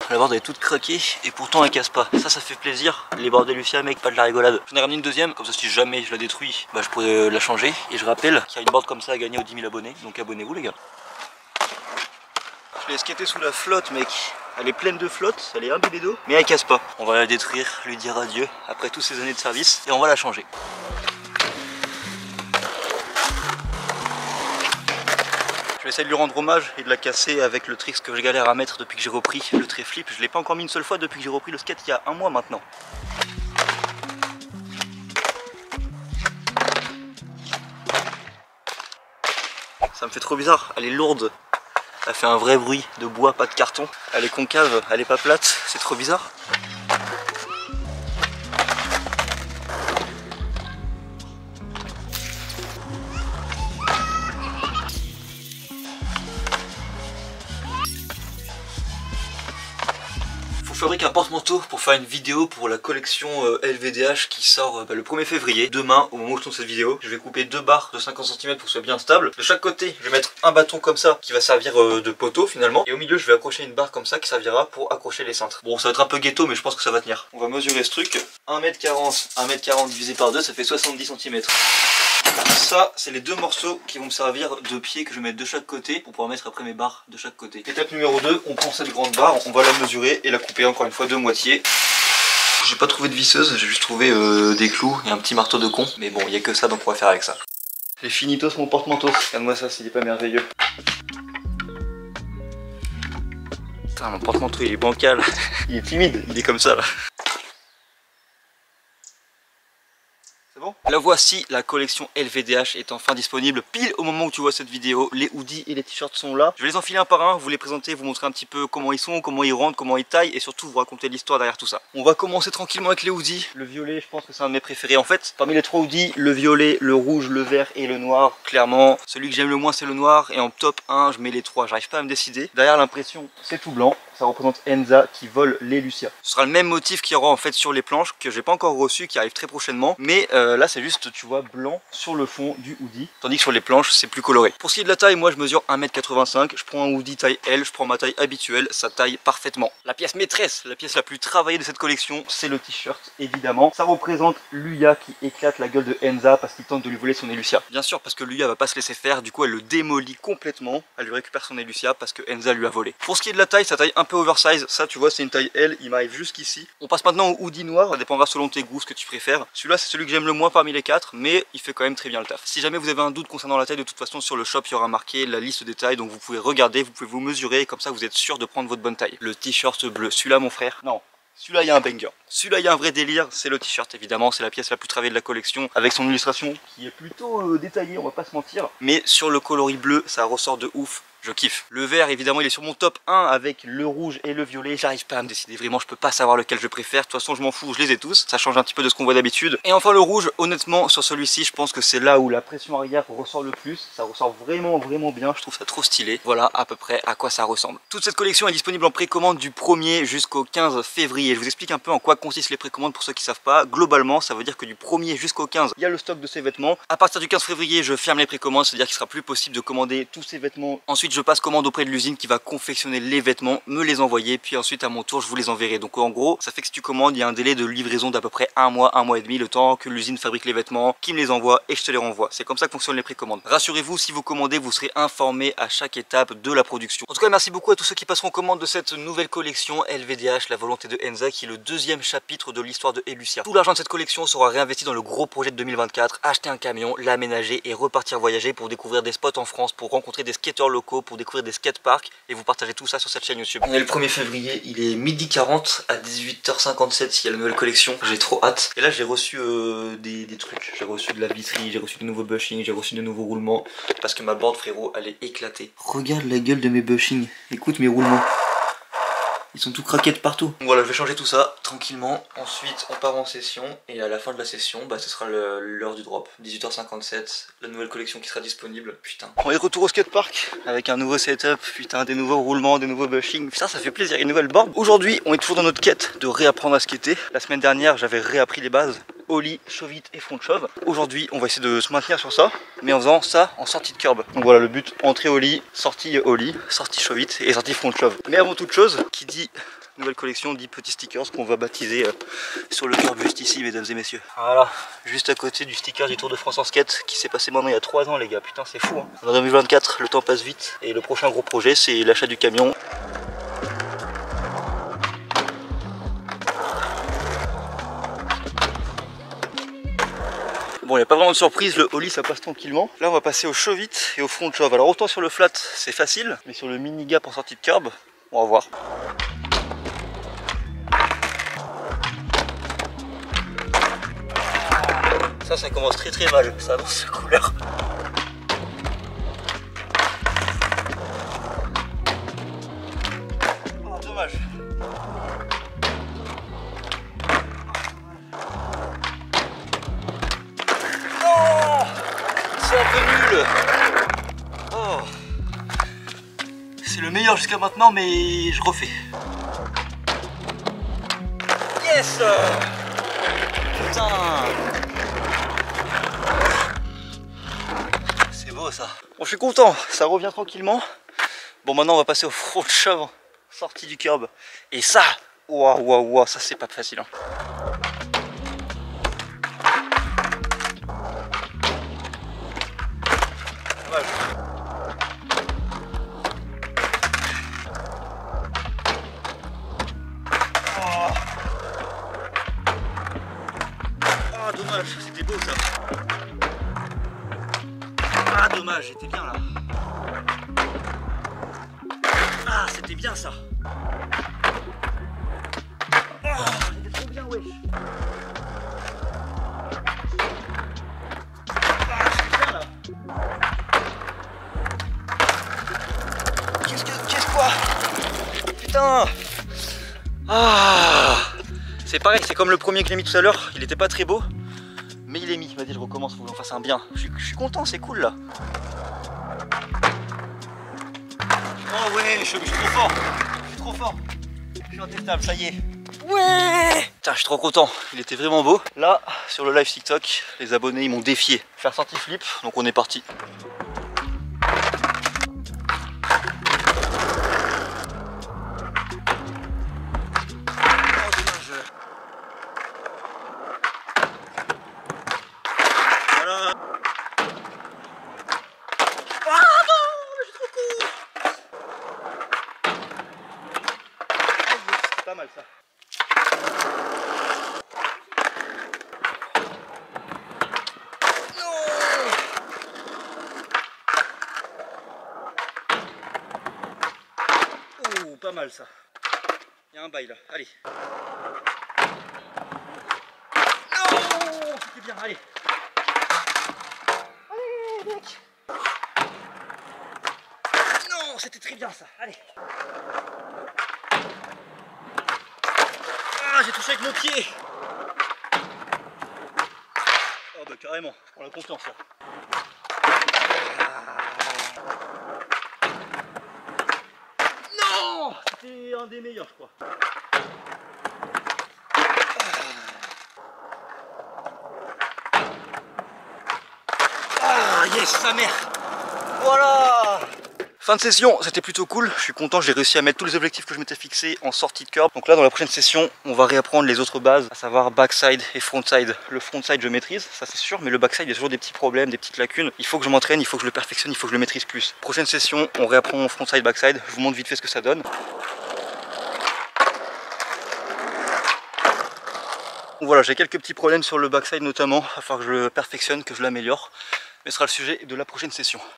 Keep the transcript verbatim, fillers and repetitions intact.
La board elle est toute craquée et pourtant elle casse pas. Ça, ça fait plaisir. Les boards d'Elucia, mec, pas de la rigolade. J'en ai ramené une deuxième, comme ça si jamais je la détruis, bah je pourrais la changer. Et je rappelle qu'il y a une board comme ça à gagner aux dix mille abonnés, donc abonnez-vous les gars. Je l'ai skaté sous la flotte, mec. Elle est pleine de flotte, elle est imbibée d'eau, mais elle casse pas. On va la détruire, lui dire adieu après toutes ces années de service et on va la changer. Je vais essayer de lui rendre hommage et de la casser avec le trick que je galère à mettre depuis que j'ai repris le trait flip. Je l'ai pas encore mis une seule fois depuis que j'ai repris le skate il y a un mois maintenant. Ça me fait trop bizarre, elle est lourde. Elle fait un vrai bruit de bois, pas de carton. Elle est concave, elle est pas plate, c'est trop bizarre. Je fabrique un porte-manteau pour faire une vidéo pour la collection euh, L V D H qui sort euh, bah, le premier février. Demain, au moment où je tourne cette vidéo, je vais couper deux barres de cinquante centimètres pour que ce soit bien stable. De chaque côté, je vais mettre un bâton comme ça qui va servir euh, de poteau finalement. Et au milieu, je vais accrocher une barre comme ça qui servira pour accrocher les cintres. Bon, ça va être un peu ghetto, mais je pense que ça va tenir. On va mesurer ce truc. un mètre quarante, un mètre quarante divisé par deux, ça fait soixante-dix centimètres. Ça, c'est les deux morceaux qui vont me servir de pied que je vais mettre de chaque côté pour pouvoir mettre après mes barres de chaque côté. Étape numéro deux, on prend cette grande barre, on va la mesurer et la couper encore une fois de moitié. J'ai pas trouvé de visseuse, j'ai juste trouvé euh, des clous et un petit marteau de con. Mais bon, il n'y a que ça, donc on va faire avec ça. C'est finitos mon porte-manteau. Regarde-moi ça, s'il est pas merveilleux. Putain, mon porte-manteau il est bancal. Il est timide, il est comme ça là. Bon, la voici, la collection L V D H est enfin disponible pile au moment où tu vois cette vidéo. Les hoodies et les t-shirts sont là. Je vais les enfiler un par un, vous les présenter, vous montrer un petit peu comment ils sont, comment ils rentrent, comment ils taillent et surtout vous raconter l'histoire derrière tout ça. On va commencer tranquillement avec les hoodies. Le violet, je pense que c'est un de mes préférés en fait. Parmi les trois hoodies, le violet, le rouge, le vert et le noir. Clairement, celui que j'aime le moins c'est le noir et en top un, je mets les trois. J'arrive pas à me décider. Derrière l'impression, c'est tout blanc. Ça représente Enza qui vole les Lucia. Ce sera le même motif qu'il y aura en fait sur les planches que j'ai pas encore reçu, qui arrive très prochainement. Mais euh, là c'est juste, tu vois, blanc sur le fond du hoodie. Tandis que sur les planches c'est plus coloré. Pour ce qui est de la taille, moi je mesure un mètre quatre-vingt-cinq. Je prends un hoodie taille L, je prends ma taille habituelle, ça taille parfaitement. La pièce maîtresse, la pièce la plus travaillée de cette collection, c'est le t-shirt évidemment. Ça représente Luya qui éclate la gueule de Enza parce qu'il tente de lui voler son Elucia. Bien sûr parce que Luya va pas se laisser faire, du coup elle le démolit complètement. Elle lui récupère son Elucia parce que Enza lui a volé. Pour ce qui est de la taille, ça taille un peu oversize, ça tu vois c'est une taille L, il m'arrive jusqu'ici. On passe maintenant au hoodie noir, ça dépendra selon tes goûts, ce que tu préfères. Celui-là c'est celui que j'aime le moins parmi les quatre, mais il fait quand même très bien le taf. Si jamais vous avez un doute concernant la taille, de toute façon sur le shop il y aura marqué la liste des tailles, donc vous pouvez regarder, vous pouvez vous mesurer, et comme ça vous êtes sûr de prendre votre bonne taille. Le t-shirt bleu, celui-là mon frère, non. Celui-là il y a un banger, celui-là il y a un vrai délire, c'est le t-shirt évidemment, c'est la pièce la plus travaillée de la collection avec son illustration qui est plutôt euh, détaillée, on va pas se mentir. Mais sur le coloris bleu ça ressort de ouf. Je kiffe. Le vert évidemment il est sur mon top un avec le rouge et le violet. J'arrive pas à me décider, vraiment je peux pas savoir lequel je préfère. De toute façon je m'en fous, je les ai tous. Ça change un petit peu de ce qu'on voit d'habitude. Et enfin le rouge, honnêtement sur celui-ci je pense que c'est là où la pression arrière ressort le plus. Ça ressort vraiment vraiment bien, je trouve ça trop stylé. Voilà à peu près à quoi ça ressemble. Toute cette collection est disponible en précommande du premier jusqu'au quinze février. Je vous explique un peu en quoi consistent les précommandes pour ceux qui savent pas. Globalement ça veut dire que du premier jusqu'au quinze il y a le stock de ces vêtements. À partir du quinze février je ferme les précommandes, c'est-à-dire qu'il sera plus possible de commander tous ces vêtements. Ensuite je passe commande auprès de l'usine qui va confectionner les vêtements, me les envoyer, puis ensuite à mon tour je vous les enverrai. Donc en gros ça fait que si tu commandes il y a un délai de livraison d'à peu près un mois, un mois et demi, le temps que l'usine fabrique les vêtements, qui me les envoie et je te les renvoie. C'est comme ça que fonctionnent les précommandes. Rassurez-vous, si vous commandez vous serez informé à chaque étape de la production. En tout cas merci beaucoup à tous ceux qui passeront commande de cette nouvelle collection L V D H, la volonté de Enza, qui est le deuxième chapitre de l'histoire de Elucia. Tout l'argent de cette collection sera réinvesti dans le gros projet de deux mille vingt-quatre, acheter un camion, l'aménager et repartir voyager pour découvrir des spots en France, pour rencontrer des skateurs locaux, pour découvrir des skateparks et vous partagez tout ça sur cette chaîne YouTube. On est le premier février, il est midi quarante, à dix-huit heures cinquante-sept il y a la nouvelle collection, j'ai trop hâte. Et là j'ai reçu euh, des, des trucs, j'ai reçu de la visserie, j'ai reçu de nouveaux bushings, j'ai reçu de nouveaux roulements parce que ma board frérot elle est éclatée. Regarde la gueule de mes bushings, écoute mes roulements. Ils sont tout craqués de partout. Donc voilà, je vais changer tout ça tranquillement. Ensuite, on part en session. Et à la fin de la session, bah, ce sera l'heure du drop. dix-huit heures cinquante-sept, la nouvelle collection qui sera disponible. Putain. On est de retour au skatepark avec un nouveau setup. Putain, des nouveaux roulements, des nouveaux bushings. Putain, ça fait plaisir. Une nouvelle board. Aujourd'hui, on est toujours dans notre quête de réapprendre à skater. La semaine dernière, j'avais réappris les bases. Ollie, chauve et front shove. Aujourd'hui, on va essayer de se maintenir sur ça, mais en faisant ça en sortie de curb. Donc voilà le but, entrée Ollie, sortie Ollie, sortie chauve et sortie front shove. Mais avant toute chose, qui dit nouvelle collection, dix petits stickers qu'on va baptiser euh, sur le curb juste ici, mesdames et messieurs. Voilà, juste à côté du sticker du Tour de France en skate qui s'est passé maintenant il y a trois ans les gars, putain c'est fou hein. En deux mille vingt-quatre, le temps passe vite et le prochain gros projet c'est l'achat du camion. Bon, il n'y a pas vraiment de surprise, le ollie ça passe tranquillement. Là on va passer au shove it et au front shove. Alors autant sur le flat c'est facile, mais sur le mini gap en sortie de curb, on va voir. Ça, ça commence très très mal, ça avance sa couleur. Oh, dommage. C'est un peu nul. Oh. C'est le meilleur jusqu'à maintenant, mais je refais. Yes. Putain. C'est beau ça. Bon, je suis content, ça revient tranquillement. Bon, maintenant on va passer au front shove, sortie du curb. Et ça, waouh, waouh, waouh, ça c'est pas facile. Hein. Dommage, c'était beau ça. Ah dommage, j'étais bien là. Ah c'était bien ça. Oh, j'étais trop bien wesh. Ah j'étais bien là. Qu'est-ce que... Qu'est-ce quoi? Putain. Ah. C'est pareil, c'est comme le premier que j'ai mis tout à l'heure, il était pas très beau. Mais il est mis, vas-y je recommence, faut que j'en fasse un bien. Je suis, je suis content, c'est cool là. Oh ouais, je, je suis trop fort. Je suis trop fort. Je suis intestable, ça y est. Ouais. Putain, je suis trop content, il était vraiment beau. Là, sur le live TikTok, les abonnés ils m'ont défié. Faire sortie flip, donc on est parti. Pas mal ça. Non. Oh, pas mal ça. Il y a un bail là. Allez. Non, c'était bien. Allez. Allez, mec. Non, c'était très bien ça. Allez. Ah, j'ai touché avec mon pied. Oh bah carrément, je prends la confiance là. Non, c'était un des meilleurs je crois. Ah yes, sa mère. Voilà. Fin de session, c'était plutôt cool, je suis content, j'ai réussi à mettre tous les objectifs que je m'étais fixés en sortie de curb. Donc là dans la prochaine session, on va réapprendre les autres bases, à savoir backside et frontside. Le frontside je maîtrise, ça c'est sûr, mais le backside il y a toujours des petits problèmes, des petites lacunes. Il faut que je m'entraîne, il faut que je le perfectionne, il faut que je le maîtrise plus. Prochaine session, on réapprend frontside, backside, je vous montre vite fait ce que ça donne. Donc voilà, j'ai quelques petits problèmes sur le backside notamment, il va falloir que je le perfectionne, que je l'améliore. Mais ce sera le sujet de la prochaine session.